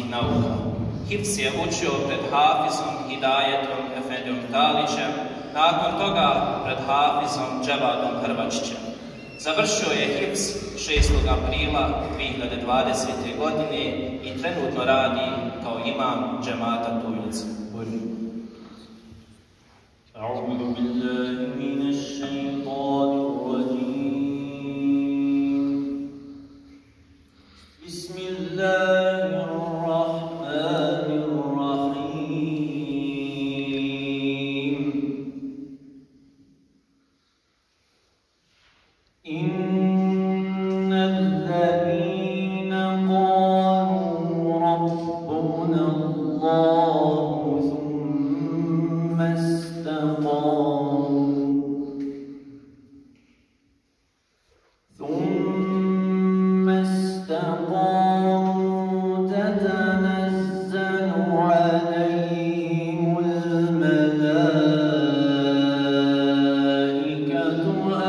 nauka. Hifz je učio pred Hafizom Hidajetom Efendijom Talićem, nakon toga pred Hafizom Dževadom Hrvačićem. Završio je hifz 6. aprila 2020. godine i trenutno radi kao imam džemata Tujnica. أعوذ بالله من الشيطان الرجيم بسم الله الرحمن الرحيم إن الذين قالوا ربنا الله ثم استقاموا تتنزل عليهم الملائكة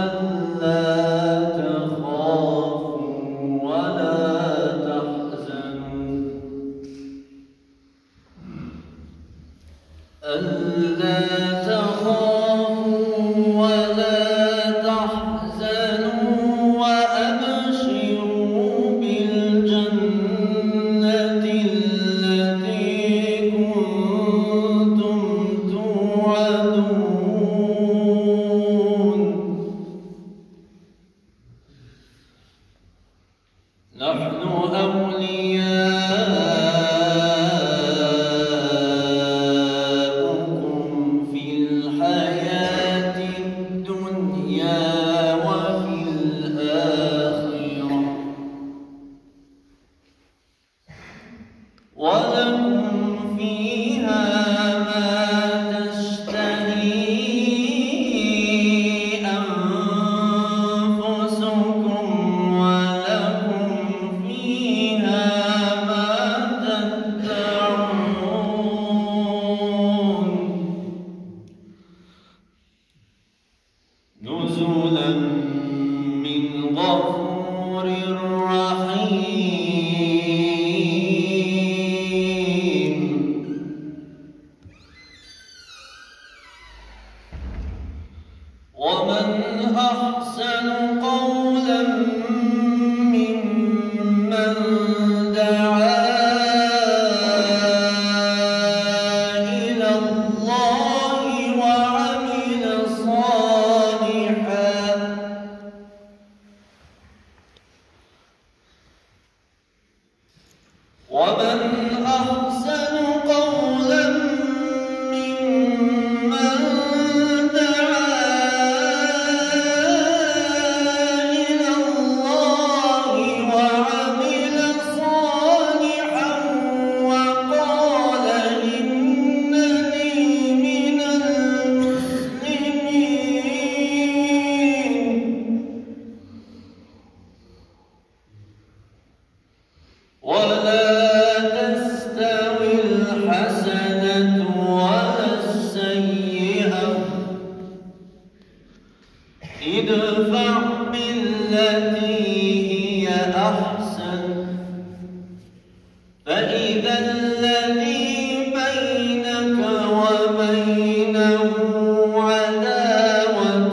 ألا تخافوا ولا تحزنوا وأبشروا بالجنة التي كنتم توعدون نحن أولياؤكم في الحياة الدنيا وفي الآخرة ولكم فيها ما تشتهي أنفسكم ولكم فيها ما تدعون نزلا من غفور رحيم ومن أحسن قولا ممن دعا إلى الله وعمل صالحا ومن أحسن قولا ممن دعا إلى الله وعمل صالحا وقال إنني من المسلمين ولا تستوي الحسنة ولا السيئة ادفع بالتي هي أحسن فإذا الذي بينك وبينه عداوة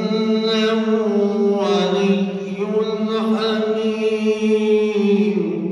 كأنه ولي حميم